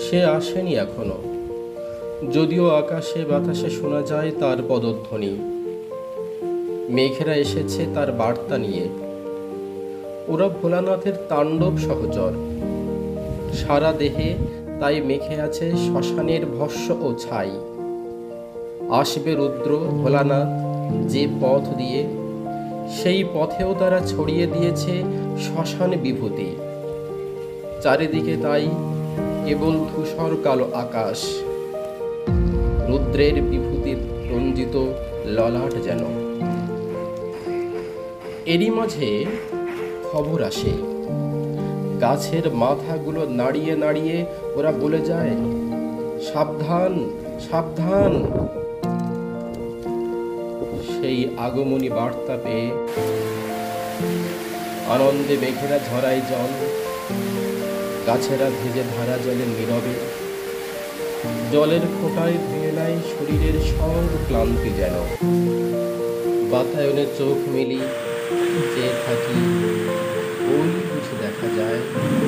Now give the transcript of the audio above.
সে আসেনি এখনো, যদিও আকাশে বাতাসে শোনা যায় তার পদধ্বনি। মেঘেরা এসেছে তার বার্তা নিয়ে। ওরা ভোলানাথের তাণ্ডব সহচর। সারা দেহে তাই মেখে আছে শ্মশানের ভস্য ও ছাই। আসবে রুদ্র ভোলানাথ যে পথ দিয়ে, সেই পথেও তারা ছড়িয়ে দিয়েছে শ্মশান বিভূতি। চারিদিকে তাই কেবল ধূসর কালো আকাশ, রুদ্রের বিভূতির রঞ্জিত ললাট যেন। এরই মাঝে খবর আসে, গাছের মাথাগুলো নাড়িয়ে নাড়িয়ে ওরা বলে যায়, সাবধান সাবধান। সেই আগমনী বার্তা পেয়ে আনন্দে মেঘেরা ঝরায় জল, গাছেরা ভেজে ধারা জলে নীরবে। জলের ফোঁটায় ধুয়ে নেয় শরীরের সব ক্লান্তি যেন। বাতায়নে চোখ মেলি চেয়ে থাকি, ওই বুঝি দেখা যায়